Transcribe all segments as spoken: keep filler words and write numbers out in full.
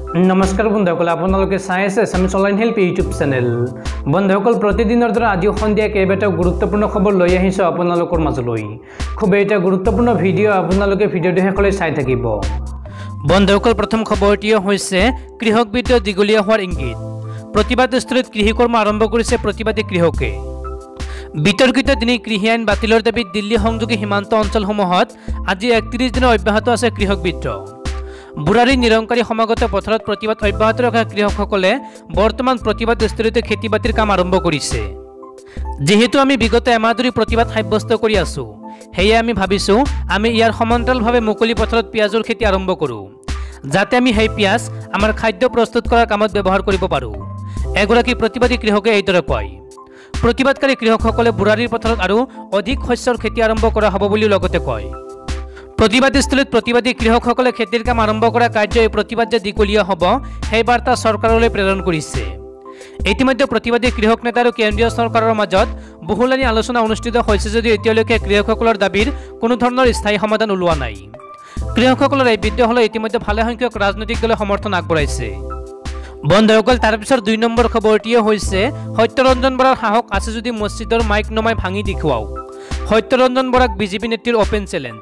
नमस्कार बंधुসকল आपलोके चाइ आछे Assamese online help YouTube channel. बंधुসকল प्रतिदिনৰ দৰে আজিও সন্ধিয়া কেইবাটাও গুৰুত্বপূৰ্ণ খবৰ লৈ আহিছো আপোনালোকৰ মাজলৈ। খুব এটা গুৰুত্বপূৰ্ণ ভিডিঅ' আপোনালোকে ভিডিঅ'টো শেষলৈ চাই থাকিব। বন্ধুসকল প্ৰথম খবৰটি হৈছে কৃষক বিদ্ৰোহ দীঘলীয়া হোৱাৰ ইংগিত। প্ৰতিবাদস্থলীত কৃষিকৰ্ম আৰম্ভ কৰিছে প্ৰতিবাদী কৃষকে। বিতৰ্কিত দিনী কৃষি আইন বাতিলৰ দাবীত দিল্লী সংযোগী সীমান্ত অঞ্চলসমূহত আজি একত্ৰিশ দিন অব্যাহত আছে কৃষক বিদ্ৰোহ। বুৰাৰী নিৰংকাৰী সমাগত পথাৰত প্ৰতিবাদ অব্যাহত ৰখা কৃষকসকলে বৰ্তমান প্ৰতিবাদস্থলীতে খেতি বাতিৰ কাম আৰম্ভ কৰিছে। যেহেতু আমি বিগত এমাহ ধৰি প্ৰতিবাদ সাব্যস্ত কৰি আছো, সেয়ে আমি ভাবিছো আমি ইয়াৰ সমান্তৰালভাৱে মুকলি পথাৰত পিঁয়াজৰ খেতি আৰম্ভ কৰোঁ, যাতে আমি সেই পিঁয়াজ আমাৰ খাদ্য প্ৰস্তুত কৰাৰ কামত ব্যৱহাৰ কৰিব পাৰোঁ। এগৰাকী প্ৰতিবাদী কৃষকে এইদৰে কয়। প্ৰতিবাদকাৰী কৃষকসকলে বুৰাৰীৰ পথাৰত আৰু অধিক শস্যৰ খেতি আৰম্ভ কৰা হ'ব বুলি লগতে কয়। প্ৰতিবাদস্থলীত প্ৰতিবাদী কৃষকসকলে খেতিৰ কাম আৰম্ভ কৰা কাৰ্য এই প্ৰতিবাদ যে দীঘলীয়া হ'ব সেই বাৰ্তা চৰকাৰলৈ প্ৰেৰণ কৰিছে। ইতিমধ্যে প্ৰতিবাদী কৃষক নেতা আৰু কেন্দ্ৰীয় চৰকাৰৰ মাজত বহুলানি আলোচনা অনুষ্ঠিত হৈছে যদিও এতিয়ালৈকে কৃষকসকলৰ দাবীৰ কোনো ধৰণৰ স্থায়ী সমাধান ওলোৱা নাই। কৃষকসকলৰ এই বিদ্ৰোহলৈ ইতিমধ্যে ভালেসংখ্যক ৰাজনৈতিক দলে সমৰ্থন আগবঢ়াইছে। বন্ধুসকল, তাৰপিছত দুই নম্বৰ খবৰটিয়ে হৈছে সত্যৰঞ্জন বৰাৰ সাহস আছে যদি মছজিদৰ মাইক নমাই ভাঙি দেখুৱাওক। সত্যৰঞ্জন বৰাক বিজেপি নেত্ৰীৰ অপেন চেলেঞ্জ।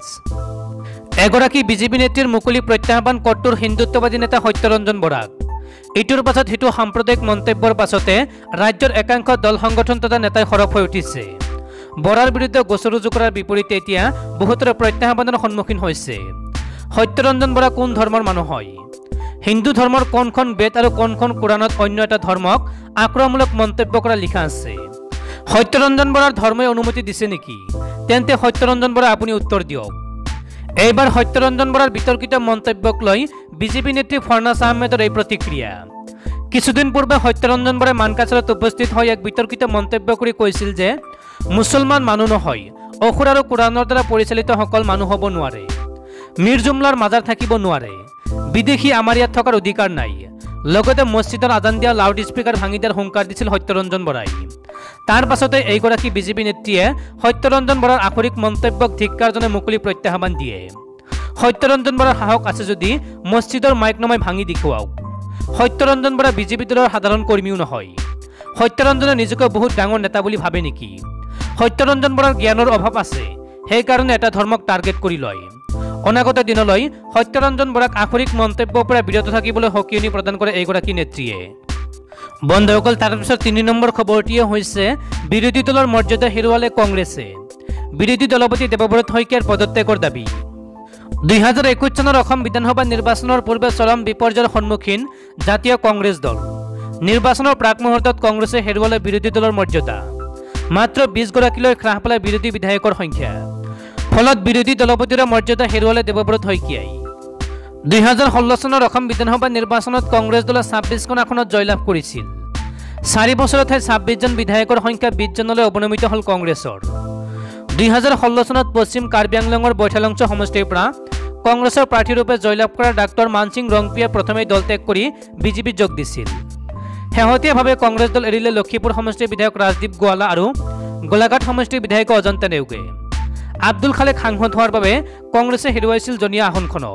এগৰাকী বিজেপি নেত্ৰীৰ মুকলি প্ৰত্যাহ্বান কট্টৰ হিন্দুত্ববাদী নেতা সত্যৰঞ্জন বৰাক। ইটোৰ পাছত সিটো সাম্প্ৰদায়িক মন্তব্যৰ পাছতে ৰাজ্যৰ একাংশ দল সংগঠন তথা নেতাই সৰব হৈ উঠিছে। বৰাৰ বিৰুদ্ধে গোচৰ ৰুজু কৰাৰ বিপৰীতে এতিয়া বহুতৰে প্ৰত্যাহ্বানৰ সন্মুখীন হৈছে। সত্যৰঞ্জন বৰা কোন ধৰ্মৰ মানুহ হয়? হিন্দু ধৰ্মৰ কোনখন বেদ আৰু কোনখন কোৰাণত অন্য এটা ধৰ্মক আক্ৰমণমূলক মন্তব্য কৰা লিখা আছে? সত্যৰঞ্জন বৰাৰ ধৰ্মই অনুমতি দিছে নেকি? তেন্তে সত্যৰঞ্জন বৰা আপুনি উত্তৰ দিয়ক। এইবাৰ সত্যৰঞ্জন বৰাৰ বিতৰ্কিত মন্তব্যক লৈ বিজেপি নেত্ৰী ফৰ্নাছ আহমেদৰ এই প্ৰতিক্ৰিয়া। কিছুদিন পূৰ্বে সত্যৰঞ্জন বৰাই মানকাছাৰত উপস্থিত হৈ এক বিতৰ্কিত মন্তব্য কৰি কৈছিল যে মুছলমান মানুহ নহয়, অসুৰ আৰু কোৰাণৰ দ্বাৰা পৰিচালিত সকল মানুহ হ'ব নোৱাৰে, মিৰ জুমলাৰ মাজাৰ থাকিব নোৱাৰে, বিদেশী আমাৰ ইয়াত থকাৰ অধিকাৰ নাই। লগতে মছজিদৰ আজান দিয়া লাউড স্পীকাৰ ভাঙি দিয়াৰ হুংকাৰ দিছিল সত্যৰঞ্জন বৰাই। তাৰ পাছতে এইগৰাকী বিজেপি নেত্ৰীয়ে সত্যৰঞ্জন বৰাৰ আখৰিক মন্তব্যক ধিক্কাৰ জনাই মুকলি প্ৰত্যাহ্বান দিয়ে। সত্যৰঞ্জন বৰাৰ সাহস আছে যদি মছজিদৰ মাইক নমাই ভাঙি দেখুৱাওক। সত্যৰঞ্জন বৰা বিজেপি দলৰ সাধাৰণ কৰ্মীও নহয়। সত্যৰঞ্জনে নিজকে বহুত ডাঙৰ নেতা বুলি ভাবে নেকি? সত্যৰঞ্জন বৰাৰ জ্ঞানৰ অভাৱ আছে, সেইকাৰণে এটা ধৰ্মক টাৰ্গেট কৰি লয়। অনাগত দিনলৈ সত্যৰঞ্জন বৰাক আখৰিক মন্তব্যৰ পৰা বিৰত থাকিবলৈ সকিয়নি প্ৰদান কৰে এইগৰাকী নেত্ৰীয়ে। বন্ধুসকল, তাৰপিছত তিনি নম্বৰ খবৰটিয়ে হৈছে বিৰোধী দলৰ মৰ্যাদা হেৰুৱালে কংগ্ৰেছে। বিৰোধী দলপতি দেৱব্ৰত শইকীয়াৰ পদত্যাগৰ দাবী। দুই হাজাৰ একৈশ চনৰ অসম বিধানসভা নিৰ্বাচনৰ পূৰ্বে চৰম বিপৰ্যয়ৰ সন্মুখীন জাতীয় কংগ্ৰেছ দল। নিৰ্বাচনৰ প্ৰাক মুহূৰ্তত কংগ্ৰেছে হেৰুৱালে বিৰোধী দলৰ মৰ্যাদা। মাত্ৰ বিশ গৰাকীলৈ হ্ৰাস পালে বিৰোধী বিধায়কৰ সংখ্যা। ফলত বিৰোধী দলপতিৰ মৰ্যাদা হেৰুৱালে দেৱব্ৰত শইকীয়াই। দুই হাজাৰ ষোল্ল চনৰ অসম বিধানসভা নিৰ্বাচনত কংগ্ৰেছ দলে ছাব্বিছখন আসনত জয়লাভ কৰিছিল। চাৰি বছৰত ছাব্বিছজন বিধায়কৰ সংখ্যা বিছজনলৈ অৱনমিত হ'ল কংগ্ৰেছৰ। দুই হাজাৰ ষোল্ল চনত পশ্চিম কাৰ্বি আংলঙৰ বৈঠালাংছ সমষ্টিৰ পৰা কংগ্ৰেছৰ প্ৰাৰ্থীৰূপে জয়লাভ কৰা ডাক্তৰ মানসিং ৰংপিয়াই প্ৰথমেই দল ত্যাগ কৰি বিজেপিত যোগ দিছিল। শেহতীয়াভাৱে কংগ্ৰেছ দল এৰিলে লক্ষীপুৰ সমষ্টিৰ বিধায়ক ৰাজদীপ গোৱালা আৰু গোলাঘাট সমষ্টিৰ বিধায়ক অজন্তা নেওগে। আব্দুল খালেক সাংসদ হোৱাৰ বাবে কংগ্ৰেছে হেৰুৱাইছিল জনীয়া আসনখনো।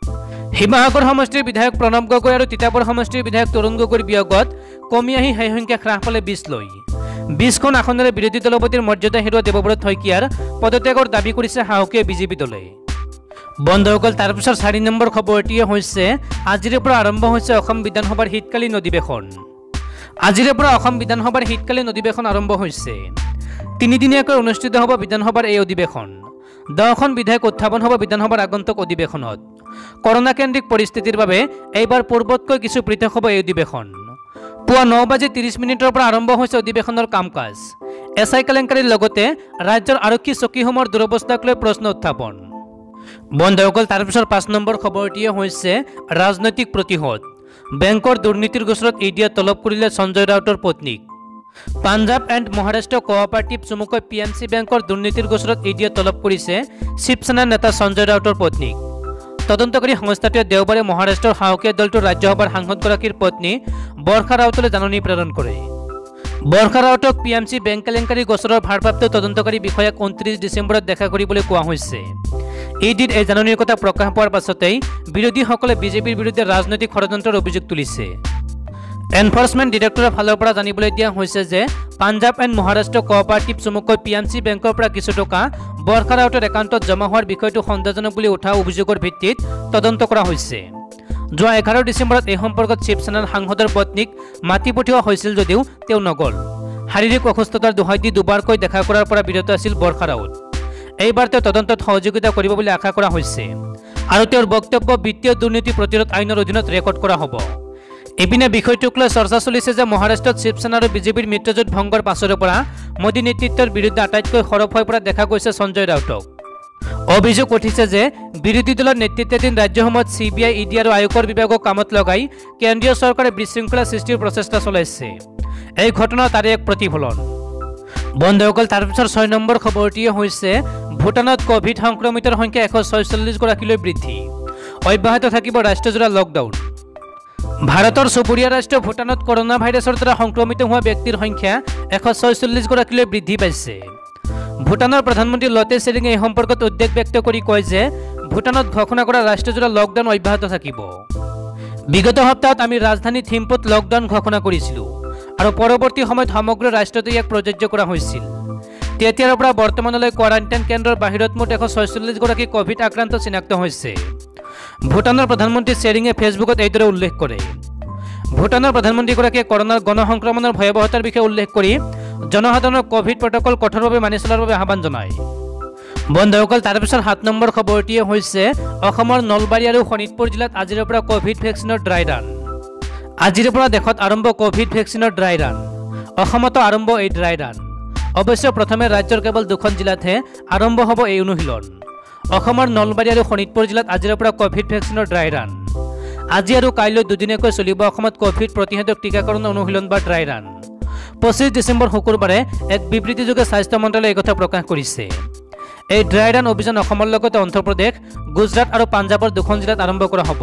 শিৱসাগৰ সমষ্টিৰ বিধায়ক প্ৰণৱ গগৈ আৰু তিতাবৰ সমষ্টিৰ বিধায়ক তৰুণ গগৈৰ বিয়োগত কমি আহি সেই সংখ্যা হ্ৰাস পালে বিছলৈ। বিছখন আসনেৰে বিৰোধী দলপতিৰ মৰ্যাদা হেৰুওৱা দেৱব্ৰত শইকীয়াৰ পদত্যাগৰ দাবী কৰিছে সাহসীয় বিজেপি দলে। বন্ধুসকল, তাৰপিছত চাৰি নম্বৰ খবৰটিয়ে হৈছে আজিৰে পৰা আৰম্ভ হৈছে অসম বিধানসভাৰ শীতকালীন অধিৱেশন। আজিৰে পৰা অসম বিধানসভাৰ শীতকালীন অধিৱেশন আৰম্ভ হৈছে। তিনিদিনীয়াকৈ অনুষ্ঠিত হ'ব বিধানসভাৰ এই অধিৱেশন। দহখন বিধায়ক উত্থাপন হ'ব বিধানসভাৰ আগন্তুক অধিৱেশনত। কৰোনা কেন্দ্ৰিক পৰিস্থিতিৰ বাবে এইবাৰ পূৰ্বতকৈ কিছু পৃথক হ'ব এই অধিৱেশন। পুৱা ন বাজি ত্ৰিছ মিনিটৰ পৰা আৰম্ভ হৈছে অধিৱেশনৰ কাম কাজ। এছ আই কেলেংকাৰীৰ লগতে ৰাজ্যৰ আৰক্ষী চকীসমূহৰ দুৰৱস্থাক লৈ প্ৰশ্ন উত্থাপন। বন্ধুসকল, তাৰপিছত পাঁচ নম্বৰ খবৰটিয়ে হৈছে ৰাজনৈতিক প্ৰতিশোধ। বেংকৰ দুৰ্নীতিৰ গোচৰত ই ডিয়ে তলব কৰিলে সঞ্জয় ৰাউতৰ পত্নীক। পাঞ্জাৱ এণ্ড মহাৰাষ্ট্ৰ কোঅপাৰেটিভ চমুকৈ পি এম চি বেংকৰ দুৰ্নীতিৰ গোচৰত ই ডিয়ে তলব কৰিছে শিৱসেনাৰ নেতা সঞ্জয় ৰাউতৰ পত্নীক। তদন্তকাৰী সংস্থাটোৱে দেওবাৰে মহাৰাষ্ট্ৰৰ সাহসীয়া দলটোৰ ৰাজ্যসভাৰ সাংসদগৰাকীৰ পত্নী বৰ্ষা ৰাউতলৈ জাননী প্ৰেৰণ কৰে। বৰ্ষা ৰাউতক পি এম চি বেংক কেলেংকাৰী গোচৰৰ ভাৰপ্ৰাপ্ত তদন্তকাৰী বিষয়াক ঊনত্ৰিছ ডিচেম্বৰত দেখা কৰিবলৈ কোৱা হৈছে। এইদিন এই জাননীৰ কথা প্ৰকাশ পোৱাৰ পাছতেই বিৰোধীসকলে বিজেপিৰ বিৰুদ্ধে ৰাজনৈতিক ষড়যন্ত্ৰৰ অভিযোগ তুলিছে। এনফৰ্চমেণ্ট ডিৰেক্টৰৰ ফালৰ পৰা জানিবলৈ দিয়া হৈছে যে পাঞ্জাৱ এণ্ড মহাৰাষ্ট্ৰ কোঅপাৰেটিভ চমুকৈ পি এম চি বেংকৰ পৰা কিছু টকা বৰ্ষা ৰাউতৰ একাউণ্টত জমা হোৱাৰ বিষয়টো সন্দেহজনক বুলি উঠা অভিযোগৰ ভিত্তিত তদন্ত কৰা হৈছে। যোৱা এঘাৰ ডিচেম্বৰত এই সম্পৰ্কত শিৱসেনাৰ সাংসদৰ পত্নীক মাতি পঠিওৱা হৈছিল যদিও তেওঁ নগ'ল। শাৰীৰিক অসুস্থতাৰ দোহাই দি দুবাৰকৈ দেখা কৰাৰ পৰা বিৰত আছিল বৰ্ষা ৰাউত। এইবাৰ তেওঁ তদন্তত সহযোগিতা কৰিব বুলি আশা কৰা হৈছে আৰু তেওঁৰ বক্তব্য বিত্তীয় দুৰ্নীতি প্ৰতিৰোধ আইনৰ অধীনত ৰেকৰ্ড কৰা হ'ব। ইপিনে বিষয়টোক লৈ চৰ্চা চলিছে যে মহাৰাষ্ট্ৰত শিৱসেনা আৰু বিজেপিৰ মিত্ৰজোঁট ভংগৰ পাছৰে পৰা মোদী নেতৃত্বৰ বিৰুদ্ধে আটাইতকৈ সৰব হৈ পৰা দেখা গৈছে সঞ্জয় ৰাউতক। অভিযোগ উঠিছে যে বিৰোধী দলৰ নেতৃত্বাধীন ৰাজ্যসমূহত C B I E D আৰু আয়কৰ বিভাগক কামত লগাই কেন্দ্ৰীয় চৰকাৰে বিশৃংখলা সৃষ্টিৰ প্ৰচেষ্টা চলাইছে। এই ঘটনা তাৰে এক প্ৰতিফলন। বন্ধুসকল, তাৰপিছৰ ছয় নম্বৰ খবৰটিয়ে হৈছে ভূটানত কভিড সংক্ৰমিতৰ সংখ্যা এশ ছয়চল্লিছ গৰাকীলৈ বৃদ্ধি, অব্যাহত থাকিব ৰাষ্ট্ৰজোৰা লকডাউন। ভাৰতৰ চুবুৰীয়া ৰাষ্ট্ৰ ভূটানত কৰোনা ভাইৰাছৰ দ্বাৰা সংক্ৰমিত হোৱা ব্যক্তিৰ সংখ্যা এশ ছয়চল্লিছ গৰাকীলৈ বৃদ্ধি পাইছে। ভূটানৰ প্ৰধানমন্ত্ৰী লটে শ্বেৰিঙে এই সম্পৰ্কত উদ্বেগ ব্যক্ত কৰি কয় যে ভূটানত ঘোষণা কৰা ৰাষ্ট্ৰজোৰা লকডাউন অব্যাহত থাকিব। বিগত সপ্তাহত আমি ৰাজধানী থিম্পুত লকডাউন ঘোষণা কৰিছিলোঁ আৰু পৰৱৰ্তী সময়ত সমগ্ৰ ৰাষ্ট্ৰতে ইয়াক প্ৰযোজ্য কৰা হৈছিল। তেতিয়াৰ পৰা বৰ্তমানলৈ কোৱাৰেণ্টাইন কেন্দ্ৰৰ বাহিৰত মুঠ এশ ছয়চল্লিছ গৰাকী কভিড আক্ৰান্ত চিনাক্ত হৈছে। ভূটানৰ প্ৰধানমন্ত্ৰী শ্বেৰিঙে ফেচবুকত এইদৰে উল্লেখ কৰে। ভূটানৰ প্ৰধানমন্ত্ৰীগৰাকীয়ে কৰোনাৰ গণ সংক্ৰমণৰ ভয়াৱহতাৰ বিষয়ে উল্লেখ কৰি জনসাধাৰণক কভিড প্ৰটকল কঠোৰভাৱে মানি চলাৰ বাবে আহ্বান জনায়। বন্ধুসকল, তাৰপিছত সাত নম্বৰ খবৰটিয়ে হৈছে অসমৰ নলবাৰী আৰু শোণিতপুৰ জিলাত আজিৰে পৰা কভিড ভেকচিনৰ ড্ৰাই ৰান। আজিৰে পৰা দেশত আৰম্ভ কভিড ভেকচিনৰ ড্ৰাই ৰান। অসমতো আৰম্ভ এই ড্ৰাই ৰান। অৱশ্যে প্ৰথমে ৰাজ্যৰ কেৱল দুখন জিলাতহে আৰম্ভ হ'ব এই অনুশীলন। অসমৰ নলবাৰী আৰু শোণিতপুৰ জিলাত আজিৰে পৰা কভিড ভেকচিনৰ ড্ৰাই ৰান। আজি আৰু কাইলৈ দুদিনীয়াকৈ চলিব অসমত কভিড প্ৰতিষেধক টীকাকৰণ অনুশীলন বা ড্ৰাই ৰান। পঁচিছ ডিচেম্বৰ শুকুৰবাৰে এক বিবৃতিযোগে স্বাস্থ্য মন্ত্ৰালয়ে এই কথা প্ৰকাশ কৰিছে। এই ড্ৰাই ৰান অভিযান অসমৰ লগতে অন্ধ্ৰপ্ৰদেশ, গুজৰাট আৰু পাঞ্জাৱৰ দুখন জিলাত আৰম্ভ কৰা হ'ব।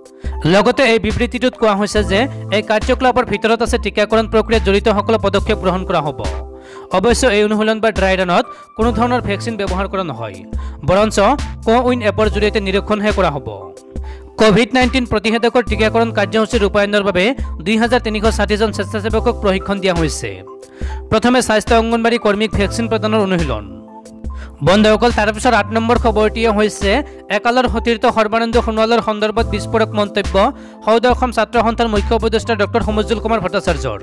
লগতে এই বিবৃতিটোত কোৱা হৈছে যে এই কাৰ্যকলাপৰ ভিতৰত আছে টীকাকৰণ প্ৰক্ৰিয়াত জড়িতসকলৰ পদক্ষেপ গ্ৰহণ কৰা হ'ব। অৱশ্যে এই অনুশীলন বা ড্ৰাই ৰানত কোনো ধৰণৰ ভেকচিন ব্যৱহাৰ কৰা নহয়, বৰঞ্চ কো-উইন এপৰ জৰিয়তে নিৰীক্ষণহে কৰা হ'ব। কোভিড নাইণ্টিন প্ৰতিষেধকৰ টীকাকৰণ কাৰ্যসূচী ৰূপায়ণৰ বাবে দুই হাজাৰ তিনিশ ষাঠিজন স্বেচ্ছাসেৱকক প্ৰশিক্ষণ দিয়া হৈছে। প্ৰথমে স্বাস্থ্য অংগনবাড়ী কৰ্মীক ভেকচিন প্ৰদানৰ অনুশীলন। বন্ধুসকল, তাৰপিছত আঠ নম্বৰ খবৰটিয়ে হৈছে একালৰ সতীৰ্থ সৰ্বানন্দ সোণোৱালৰ সন্দৰ্ভত বিস্ফোৰক মন্তব্য সৌদ অসম ছাত্ৰ সন্থাৰ মুখ্য উপদেষ্টা ডক্টৰ সমজ্জল কুমাৰ ভট্টাচাৰ্যৰ।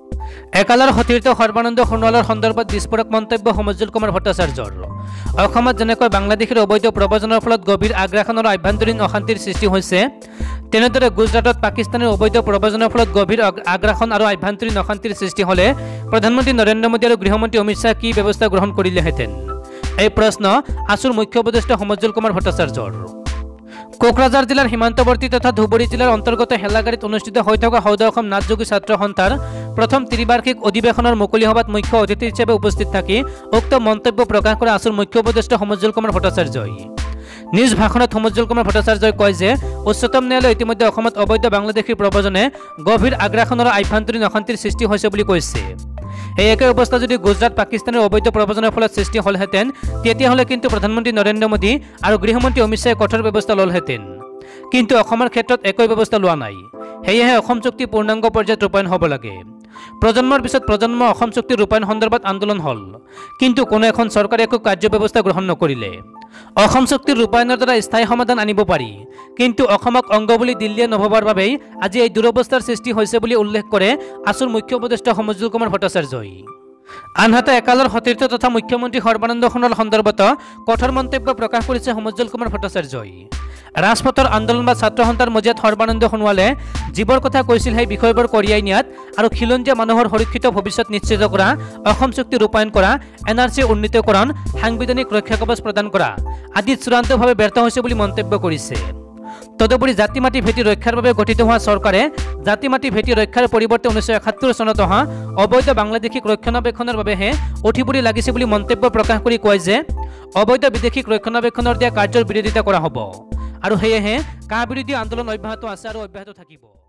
একালৰ সতীৰ্থ সৰ্বানন্দ সোণোৱালৰ সন্দৰ্ভত বিস্ফোৰক মন্তব্য সমজ্জল কুমাৰ ভট্টাচাৰ্যৰ। অসমত যেনেকৈ বাংলাদেশীৰ অবৈধ প্ৰব্ৰজনৰ ফলত গভীৰ আগ্ৰাসন আৰু আভ্যন্তৰীণ অশান্তিৰ সৃষ্টি হৈছে, তেনেদৰে গুজৰাটত পাকিস্তানৰ অবৈধ প্ৰব্ৰজনৰ ফলত গভীৰ আগ্ৰাসন আৰু আভ্যন্তৰীণ অশান্তিৰ সৃষ্টি হ'লে প্ৰধানমন্ত্ৰী নৰেন্দ্ৰ মোদী আৰু গৃহমন্ত্ৰী অমিত শ্বাহে কি ব্যৱস্থা গ্ৰহণ কৰিলেহেঁতেন? এই প্ৰশ্ন আছুৰ মুখ্য উপদেষ্টা সমজ্জল কুমাৰ ভট্টাচাৰ্যৰ। কোকৰাঝাৰ জিলাৰ সীমান্তৱৰ্তী তথা ধুবুৰী জিলাৰ অন্তৰ্গত হেলাগাড়ীত অনুষ্ঠিত হৈ থকা সৌদ অসম নাথযোগী ছাত্ৰ সন্থাৰ প্ৰথম ত্ৰিবাৰ্ষিক অধিৱেশনৰ মুকলি সভাত মুখ্য অতিথি হিচাপে উপস্থিত থাকি উক্ত মন্তব্য প্ৰকাশ কৰা আছুৰ মুখ্য উপদেষ্টা সমজ্জল কুমাৰ ভট্টাচাৰ্যই। নিজ ভাষণত সমজ্জল কুমাৰ ভট্টাচাৰ্যই কয় যে উচ্চতম ন্যায়ালয়ে ইতিমধ্যে অসমত অবৈধ বাংলাদেশী প্ৰব্ৰজনে গভীৰ আগ্ৰাসন আৰু আভ্যন্তৰীণ অশান্তিৰ সৃষ্টি হৈছে বুলি কৈছে। এই একে অৱস্থা যদি গুজৰাট পাকিস্তানৰ অবৈধ প্ৰব্ৰজনৰ ফলত সৃষ্টি হ'লহেঁতেন, তেতিয়াহ'লে কিন্তু প্ৰধানমন্ত্ৰী নৰেন্দ্ৰ মোদী আৰু গৃহমন্ত্ৰী অমিত শ্বাহে কঠোৰ ব্যৱস্থা ল'লহেঁতেন। কিন্তু অসমৰ ক্ষেত্ৰত একো ব্যৱস্থা লোৱা নাই। সেয়েহে অসম চুক্তি পূৰ্ণাংগ পৰ্যায়ত ৰূপায়ণ হ'ব লাগে। প্ৰজন্মৰ পিছত প্ৰজন্ম অসম চুক্তিৰ ৰূপায়ণ সন্দৰ্ভত আন্দোলন হ'ল, কিন্তু কোনো এখন চৰকাৰে একো কাৰ্য ব্যৱস্থা গ্ৰহণ নকৰিলে। অসম চুক্তিৰ ৰূপায়ণৰ দ্বাৰা স্থায়ী সমাধান আনিব পাৰি, কিন্তু অসমক অংগ বুলি দিল্লীয়ে নভবাৰ বাবেই আজি এই দুৰৱস্থাৰ সৃষ্টি হৈছে বুলি উল্লেখ কৰে আছুৰ মুখ্য উপদেষ্টা সমজ্জল কুমাৰ ভট্টাচাৰ্যই। আনহাতে একালৰ সতীৰ্থ তথা মুখ্যমন্ত্ৰী সৰ্বানন্দ সোণোৱাল সন্দৰ্ভত কঠোৰ মন্তব্য প্ৰকাশ কৰিছে সমজ্জল কুমাৰ ভট্টাচাৰ্যই। ৰাজপথৰ আন্দোলন বা ছাত্ৰ সন্থাৰ মজিয়াত সৰ্বানন্দ সোণোৱালে যিবোৰ কথা কৈছিল সেই বিষয়বোৰ কঢ়িয়াই নিয়াত আৰু খিলঞ্জীয়া মানুহৰ সুৰক্ষিত ভৱিষ্যত নিশ্চিত কৰা, অসম চুক্তি ৰূপায়ণ কৰা, এন আৰ চি উন্নীতকৰণ, সাংবিধানিক ৰক্ষা কৱচ প্ৰদান কৰা আদিত চূড়ান্তভাৱে ব্যৰ্থ হৈছে বুলি মন্তব্য কৰিছে। তদুপৰি জাতি মাটি ভেটি ৰক্ষাৰ বাবে গঠিত হোৱা চৰকাৰে জাতি মাটি ভেটি ৰক্ষাৰ পৰিৱৰ্তে ঊনৈছশ একাত্তৰ চনত অহা অবৈধ বাংলাদেশীক ৰক্ষণাবেক্ষণৰ বাবেহে উঠি পৰি লাগিছে বুলি মন্তব্য প্ৰকাশ কৰি কয় যে অবৈধ বিদেশীক ৰক্ষণাবেক্ষণৰ দিয়া কাৰ্যৰ বিৰোধিতা কৰা হ'ব আৰু সেয়েহে কা বিৰোধী আন্দোলন অব্যাহত আছে আৰু অব্যাহত থাকিব।